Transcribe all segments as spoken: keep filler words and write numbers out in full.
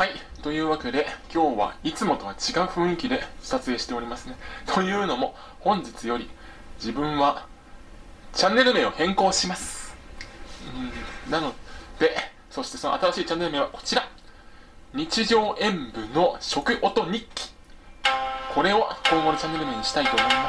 はい、というわけで今日はいつもとは違う雰囲気で撮影しておりますね。というのも本日より自分はチャンネル名を変更します。うんなので、そしてその新しいチャンネル名はこちら、日常演舞の食音日記。これを今後のチャンネル名にしたいと思います。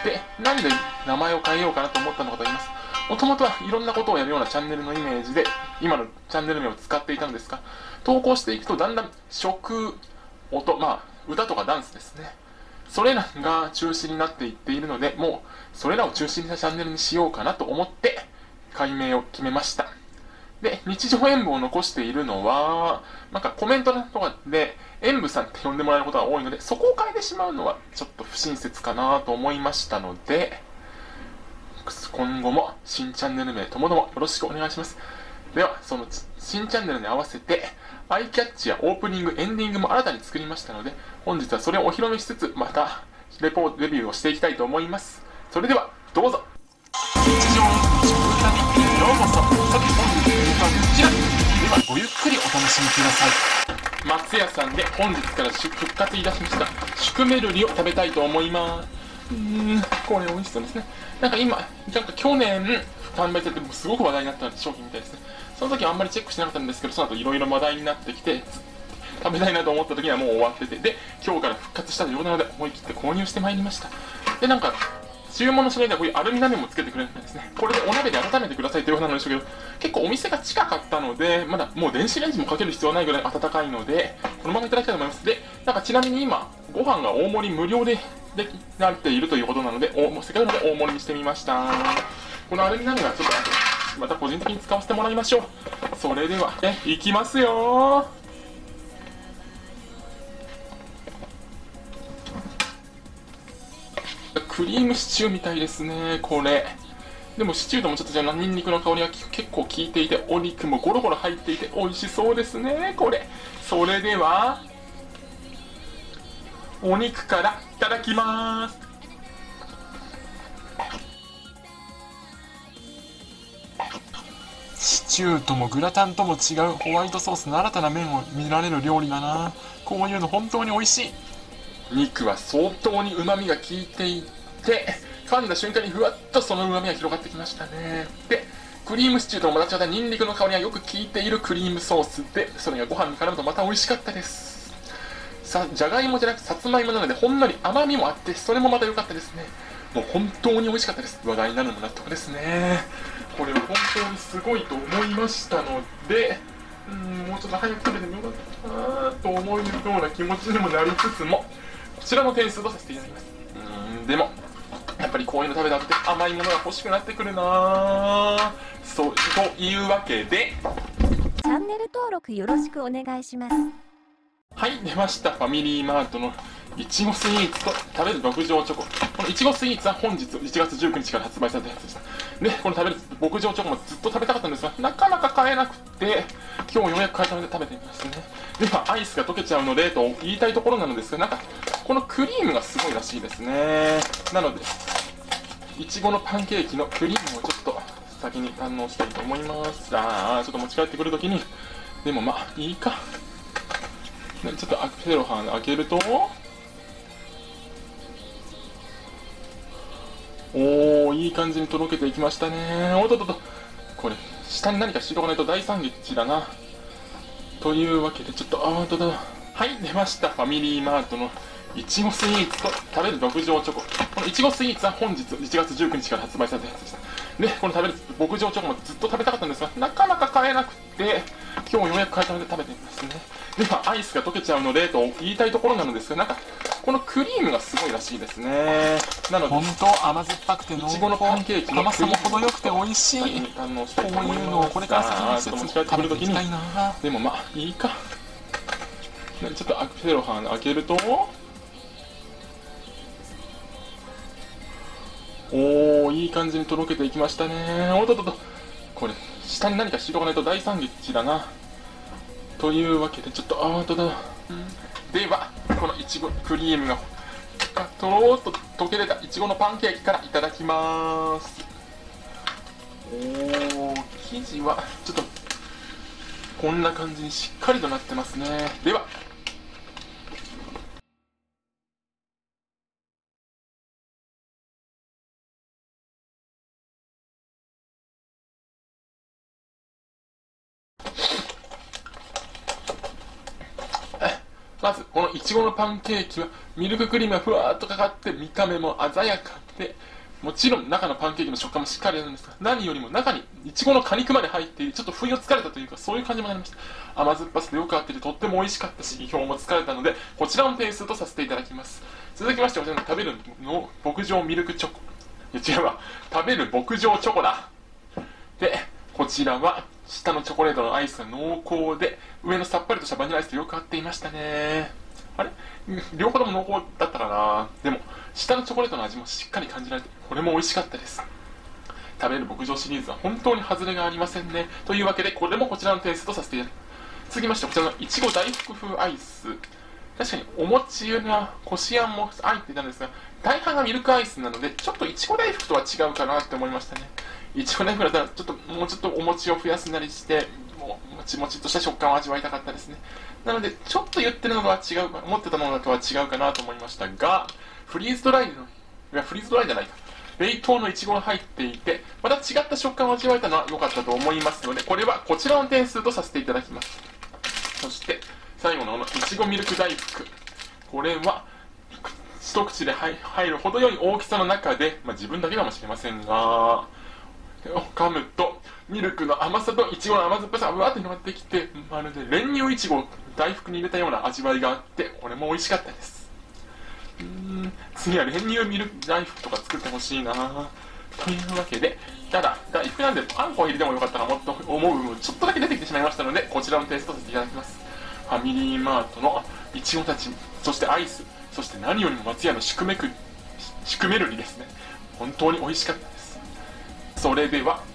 で、なんで名前を変えようかなと思ったのかと言います。もともとはいろんなことをやるようなチャンネルのイメージで今のチャンネル名を使っていたんですが、投稿していくとだんだん食、音、まあ歌とかダンスですね、それらが中心になっていっているので、もうそれらを中心にしたチャンネルにしようかなと思って改名を決めました。で、日常演舞を残しているのは、なんかコメントとかで演舞さんって呼んでもらえることが多いので、そこを変えてしまうのはちょっと不親切かなと思いましたので、今後も新チャンネル名ともどもよろしくお願いします。では、その新チャンネルに合わせてアイキャッチやオープニング、エンディングも新たに作りましたので、本日はそれをお披露目しつつ、またレポートレビューをしていきたいと思います。それではどうぞ。日常演舞食歌日記へようこそ。さて本日のネタはこちら。ではごゆっくりお楽しみください。松屋さんで本日から復活いたしましたシュクメルリを食べたいと思います。うーん、これ美味しそうですね。なんか今、なんか去年販売されてすごく話題になった商品みたいですね。その時はあんまりチェックしてなかったんですけど、その後いろいろ話題になってきて、食べたいなと思った時にはもう終わってて、で、今日から復活したということなので思い切って購入してまいりました。で、なんか、注文のしないではこういうアルミ鍋もつけてくれるんですね。これでお鍋で温めてくださいということなんでしょうけど、結構お店が近かったので、まだもう電子レンジもかける必要はないぐらい温かいので、このままいただきたいと思います。で、なんかちなみに今、ご飯が大盛り無料ででなっているということなので、おもうせっかくなので大盛りにしてみました。このアルミ鍋はちょっとまた個人的に使わせてもらいましょう。それでは、ね、いきますよー。クリームシチューみたいですね、これ。でもシチューともちょっとじゃあニンニクの香りが結構効いていて、お肉もゴロゴロ入っていて美味しそうですね、これ。それではお肉からいただきます。シチューともグラタンとも違うホワイトソースの新たな面を見られる料理だな。こういうの本当に美味しい。肉は相当に旨味が効いていて、噛んだ瞬間にふわっとその旨味が広がってきましたね。で、クリームシチューともまた違ったニンニクの香りがよく効いているクリームソースで、それがご飯に絡むとまた美味しかったです。さ、じゃがいもじゃなくさつまいもなのでほんのり甘みもあって、それもまた良かったですね。もう本当に美味しかったです。話題になるのも納得ですね。これは本当にすごいと思いましたので、うーん、もうちょっと早く食べてみようかなと思うような気持ちにもなりつつも、こちらの点数とさせていただきます。うーん、でもやっぱりこういうの食べたくて甘いものが欲しくなってくるな。そうというわけで、 チャンネル登録よろしくお願いします。 はい、出ました。ファミリーマートのいちごスイーツと食べる牧場チョコ。このいちごスイーツは本日いちがつじゅうくにちから発売されたやつでした。で、この食べる牧場チョコもずっと食べたかったんですが、なかなか買えなくて、今日ようやく買えたので食べてみますね。では、アイスが溶けちゃうのでと言いたいところなのですが、なんか、このクリームがすごいらしいですね。なので、いちごのパンケーキのクリームをちょっと先に堪能したいと思います。あー、ちょっと持ち帰ってくるときに、でもまあ、いいか。ちょっとセロハン開けると、おー、いい感じにとろけていきましたね。おっとっとっと、これ下に何か敷いとかないと大惨劇だな。というわけでちょっと、あーっとっと、はい、出ました。ファミリーマートのいちごスイーツと食べる牧場チョコ。このいちごスイーツは本日いちがつじゅうくにちから発売されたやつでした。で、この食べる牧場チョコもずっと食べたかったんですが、なかなか買えなくて、今日ようやく買えたので食べてみますね。では、アイスが溶けちゃうのでと言いたいところなのですが、なんか、このクリームがすごいらしいですね。なので、 本当甘酸っぱくて濃厚、 いちごのパンケーキの甘さも程よくて美味しい。 こういうのをこれから先の季節に食べていきたいな。 でもまあいいか。ちょっとセロハン開けると、おー、いい感じにとろけていきましたね。おっとっとっと、これ下に何か敷いとかないと大惨劇だな。というわけでちょっと、あーっとっと、ではこのいちごクリームがとろーっと溶け出たいちごのパンケーキからいただきます。おー、生地はちょっとこんな感じにしっかりとなってますね。ではまずこのいちごのパンケーキはミルククリームがふわーっとかかって見た目も鮮やかで、もちろん中のパンケーキの食感もしっかりあるんですが、何よりも中にいちごの果肉まで入っている、ちょっと不意をつかれたというか、そういう感じもありました。甘酸っぱさでよく合っていてとっても美味しかったし、意表もつかれたのでこちらの点数とさせていただきます。続きまして、こちらの食べるの牧場ミルクチョコ、いや違うわ、食べる牧場チョコだ。でこちらは下のチョコレートのアイスが濃厚で、上のさっぱりとしたバニラアイスとよく合っていましたね。あれ両方とも濃厚だったかな。でも下のチョコレートの味もしっかり感じられて、これも美味しかったです。食べる牧場シリーズは本当に外れがありませんね。というわけでこれもこちらの点数とさせていただきます。続きまして、こちらのいちご大福風アイス、確かにお餅やこしあんも入っていたんですが、大半がミルクアイスなのでちょっといちご大福とは違うかなって思いましたね。いちご大福だったらちょっともうちょっとお餅を増やすなりして、もうもちもちっとした食感を味わいたかったですね。なのでちょっと言ってるのとは違う、思ってたものとは違うかなと思いましたが、フリーズドライの、いやフリーズドライじゃないか、冷凍のいちごが入っていてまた違った食感を味わえたのは良かったと思いますので、これはこちらの点数とさせていただきます。そして最後のこのいちごミルク大福、これは一口で入る程よい大きさの中で、まあ、自分だけかもしれませんが、噛むとミルクの甘さといちごの甘酸っぱさがうわーって広がってきて、まるで練乳いちごを大福に入れたような味わいがあって、これも美味しかったです。うーん次は練乳ミルク大福とか作ってほしいなというわけで、ただ大福なんであんこを入れてもよかったなもっと思う部分ちょっとだけ出てきてしまいましたので、こちらのテイストさせていただきます。ファミリーマートのいちごたち、そしてアイス、そして何よりも松屋のシュクメクシュクメルリですね。本当に美味しかったです。それでは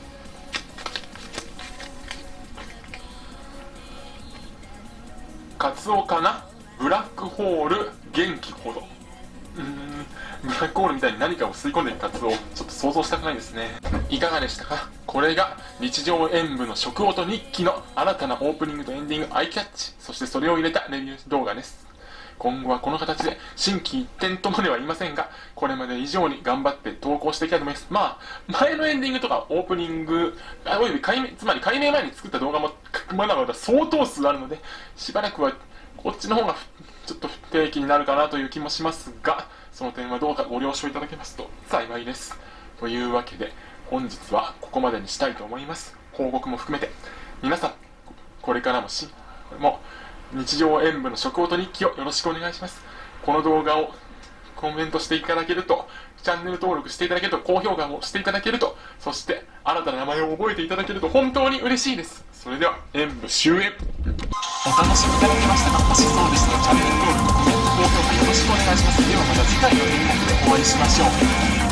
カツオかな、ブラックホール元気ほど、うーんブラックホールみたいに何かを吸い込んでいくカツオをちょっと想像したくないですね。いかがでしたか。これが日常演舞の食音日記の新たなオープニングとエンディングアイキャッチ、そしてそれを入れたレビュー動画です。今後はこの形で心機一転とまでは言いませんが、これまで以上に頑張って投稿していきたいと思います。まあ前のエンディングとかオープニングおよび改名、つまり改名前に作った動画もまだまだ相当数あるので、しばらくはこっちの方がちょっと不定期になるかなという気もしますが、その点はどうかご了承いただけますと幸いです。というわけで本日はここまでにしたいと思います。報告も含めて皆さんこれからもしも日常演舞の食音日記をよろしくお願いします。この動画をコメントしていただけると、チャンネル登録していただけると、高評価もしていただけると、そして新たな名前を覚えていただけると本当に嬉しいです。それでは演舞終演。 お楽しみいただけましたか。もしそうでしたらチャンネル登録、コメント、高評価よろしくお願いします。ではまた次回の演目でお会いしましょう。